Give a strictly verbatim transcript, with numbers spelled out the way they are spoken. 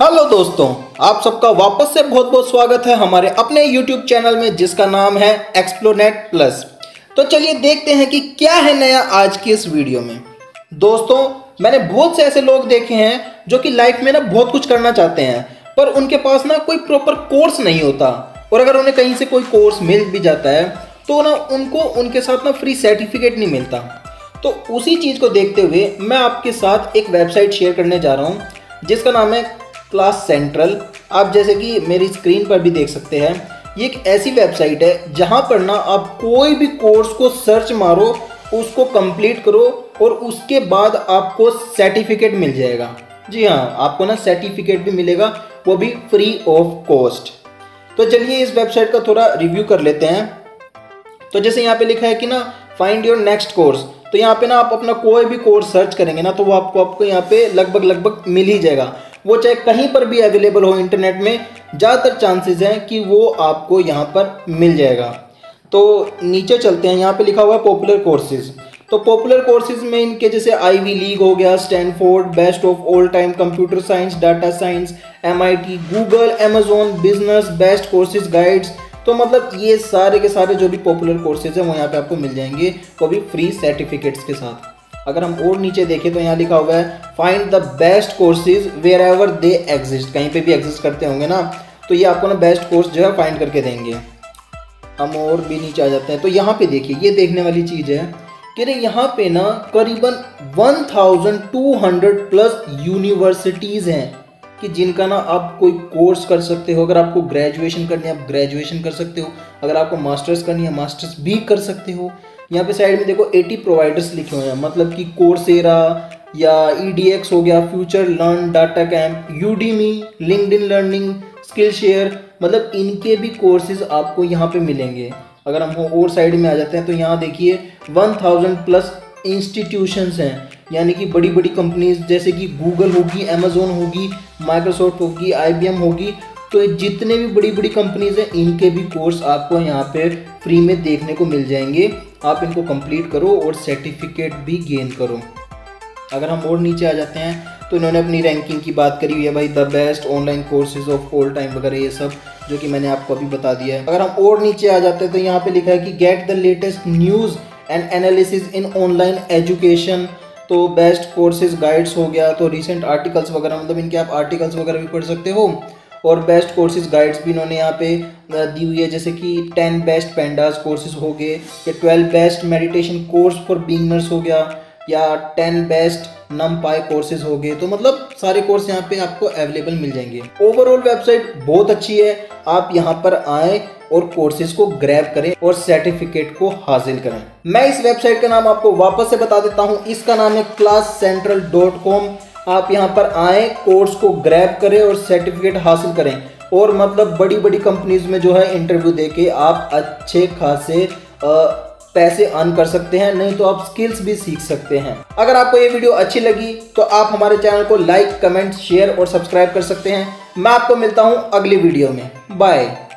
Hello दोस्तों, आप सबका वापस से बहुत बहुत स्वागत है हमारे अपने यूट्यूब चैनल में जिसका नाम है एक्सप्लोनेट प्लस। तो चलिए देखते हैं कि क्या है नया आज की इस वीडियो में। दोस्तों, मैंने बहुत से ऐसे लोग देखे हैं जो कि लाइफ में ना बहुत कुछ करना चाहते हैं, पर उनके पास ना कोई प्रॉपर कोर्स नहीं होता, और अगर उन्हें कहीं से कोई कोर्स मिल भी जाता है तो ना उनको उनके साथ ना फ्री सर्टिफिकेट नहीं मिलता। तो उसी चीज़ को देखते हुए मैं आपके साथ एक वेबसाइट शेयर करने जा रहा हूँ जिसका नाम है क्लास सेंट्रल। आप जैसे कि मेरी स्क्रीन पर भी देख सकते हैं, ये एक ऐसी वेबसाइट है जहाँ पर ना आप कोई भी कोर्स को सर्च मारो, उसको कंप्लीट करो और उसके बाद आपको सर्टिफिकेट मिल जाएगा। जी हाँ, आपको ना सर्टिफिकेट भी मिलेगा, वो भी फ्री ऑफ कॉस्ट। तो चलिए इस वेबसाइट का थोड़ा रिव्यू कर लेते हैं। तो जैसे यहाँ पे लिखा है कि ना फाइंड योर नेक्स्ट कोर्स, तो यहाँ पे ना आप अपना कोई भी कोर्स सर्च करेंगे ना तो वो आपको आपको यहाँ पे लगभग लगभग मिल ही जाएगा। वो चाहे कहीं पर भी अवेलेबल हो इंटरनेट में, ज़्यादातर चांसेस हैं कि वो आपको यहाँ पर मिल जाएगा। तो नीचे चलते हैं, यहाँ पे लिखा हुआ है पॉपुलर कोर्सेज। तो पॉपुलर कोर्सेज में इनके जैसे आईवी लीग हो गया, Stanford, best of all time, computer science, data science, MIT, Google, Amazon, business, best courses guides. तो मतलब ये सारे के सारे जो भी पॉपुलर कोर्सेज हैं वो यहाँ पे आपको मिल जाएंगे, वो भी फ्री सर्टिफिकेट्स के साथ। अगर हम और नीचे देखें तो यहाँ लिखा हुआ है find the best courses wherever they exist, कहीं पे भी एग्जिस्ट करते होंगे ना, तो ये आपको ना बेस्ट कोर्स जो है फाइंड करके देंगे। हम और भी नीचे आ जाते हैं तो यहाँ पे देखिए, ये देखने वाली चीज़ है कि रे यहाँ पे ना करीबन one thousand two hundred plus universities हैं कि जिनका ना आप कोई कोर्स कर सकते हो। अगर आपको ग्रेजुएशन करनी है आप ग्रेजुएशन कर सकते हो, अगर आपको मास्टर्स करनी है मास्टर्स भी कर सकते हो। यहाँ पे साइड में देखो अस्सी प्रोवाइडर्स लिखे हुए हैं, मतलब कि कोर्सेरा या ईडीएक्स हो गया, FutureLearn, DataCamp, Udemy, LinkedIn learning, Skillshare, मतलब इनके भी कोर्सेज आपको यहाँ पे मिलेंगे। अगर हम और साइड में आ जाते हैं तो यहाँ देखिए वन थाउजेंड प्लस इंस्टीट्यूशंस हैं, यानी कि बड़ी बड़ी कंपनीज जैसे कि गूगल होगी, अमेजोन होगी, माइक्रोसॉफ्ट होगी, आईबीएम होगी। तो जितने भी बड़ी बड़ी कंपनीज हैं इनके भी कोर्स आपको यहाँ पे फ्री में देखने को मिल जाएंगे। आप इनको कंप्लीट करो और सर्टिफिकेट भी गेन करो। अगर हम और नीचे आ जाते हैं तो इन्होंने अपनी रैंकिंग की बात करी हुई है भाई, the best online courses of all time वगैरह, ये सब जो कि मैंने आपको अभी बता दिया है। अगर हम और नीचे आ जाते हैं तो यहाँ पे लिखा है कि get the latest news and analysis in online education. तो बेस्ट कोर्सेज गाइड्स हो गया, तो रिसेंट आर्टिकल्स वगैरह, मतलब इनके आप आर्टिकल्स वगैरह भी पढ़ सकते हो। और बेस्ट कोर्सेज गाइड्स भी इन्होंने यहाँ पे दी हुई है, जैसे कि टेन बेस्ट पेंडास कोर्सेज हो गए, या twelve best meditation course for beginners हो गया, या टेन बेस्ट नमपाई कोर्सेज हो गए। तो मतलब सारे कोर्स यहाँ पे आपको अवेलेबल मिल जाएंगे। ओवरऑल वेबसाइट बहुत अच्छी है, आप यहाँ पर आए और कोर्सेज को ग्रैब करें और सर्टिफिकेट को हासिल करें। मैं इस वेबसाइट का नाम आपको वापस से बता देता हूँ, इसका नाम है क्लास सेंट्रल डॉट कॉम। आप यहाँ पर आए, कोर्स को ग्रैब करें और सर्टिफिकेट हासिल करें, और मतलब बड़ी बड़ी कंपनीज में जो है इंटरव्यू देके आप अच्छे खासे पैसे अर्न कर सकते हैं, नहीं तो आप स्किल्स भी सीख सकते हैं। अगर आपको ये वीडियो अच्छी लगी तो आप हमारे चैनल को लाइक, कमेंट, शेयर और सब्सक्राइब कर सकते हैं। मैं आपको मिलता हूँ अगली वीडियो में। बाय।